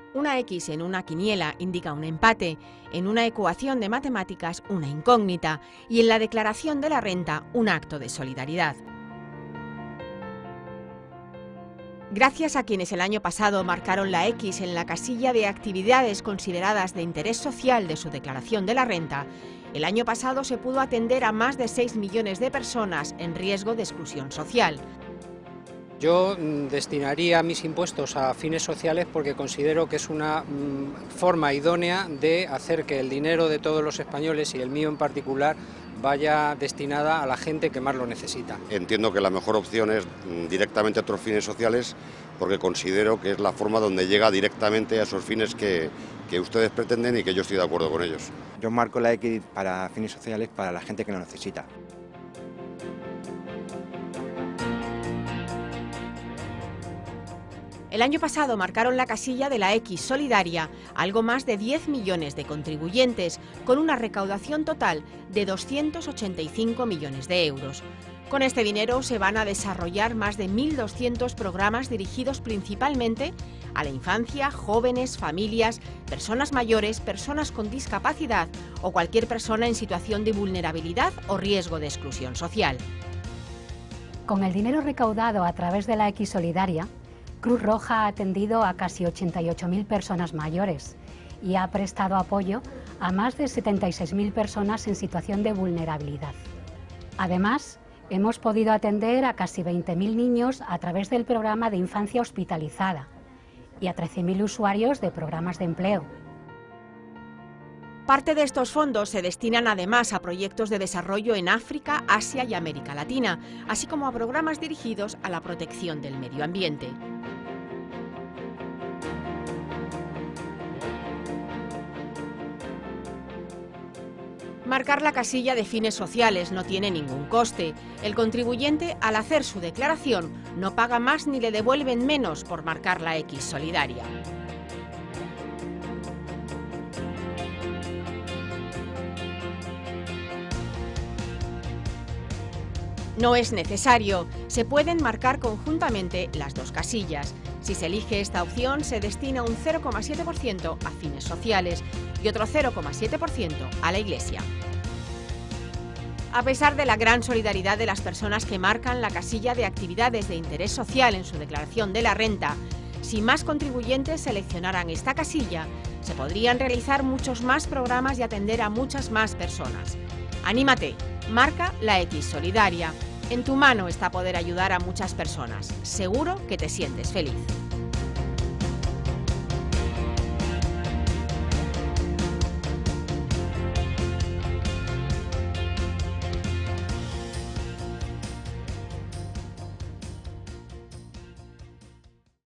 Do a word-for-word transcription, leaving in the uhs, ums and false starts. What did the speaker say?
Una X en una quiniela indica un empate, en una ecuación de matemáticas una incógnita y en la declaración de la renta un acto de solidaridad. Gracias a quienes el año pasado marcaron la X en la casilla de actividades consideradas de interés social de su declaración de la renta, el año pasado se pudo atender a más de seis millones de personas en riesgo de exclusión social. Yo destinaría mis impuestos a fines sociales porque considero que es una mm, forma idónea de hacer que el dinero de todos los españoles, y el mío en particular, vaya destinada a la gente que más lo necesita. Entiendo que la mejor opción es directamente a otros fines sociales, porque considero que es la forma donde llega directamente a esos fines que, que ustedes pretenden y que yo estoy de acuerdo con ellos. Yo marco la X para fines sociales para la gente que lo necesita. El año pasado marcaron la casilla de la X solidaria algo más de diez millones de contribuyentes, con una recaudación total de doscientos ochenta y cinco millones de euros. Con este dinero se van a desarrollar más de mil doscientos programas dirigidos principalmente a la infancia, jóvenes, familias, personas mayores, personas con discapacidad o cualquier persona en situación de vulnerabilidad o riesgo de exclusión social. Con el dinero recaudado a través de la X solidaria, Cruz Roja ha atendido a casi ochenta y ocho mil personas mayores y ha prestado apoyo a más de setenta y seis mil personas en situación de vulnerabilidad. Además, hemos podido atender a casi veinte mil niños a través del programa de infancia hospitalizada y a trece mil usuarios de programas de empleo. Parte de estos fondos se destinan además a proyectos de desarrollo en África, Asia y América Latina, así como a programas dirigidos a la protección del medio ambiente. Marcar la casilla de fines sociales no tiene ningún coste. El contribuyente, al hacer su declaración, no paga más ni le devuelven menos por marcar la X solidaria. No es necesario, se pueden marcar conjuntamente las dos casillas. Si se elige esta opción, se destina un cero coma siete por ciento a fines sociales y otro cero coma siete por ciento a la Iglesia. A pesar de la gran solidaridad de las personas que marcan la casilla de actividades de interés social en su declaración de la renta, si más contribuyentes seleccionaran esta casilla, se podrían realizar muchos más programas y atender a muchas más personas. ¡Anímate! Marca la X solidaria. En tu mano está poder ayudar a muchas personas. Seguro que te sientes feliz.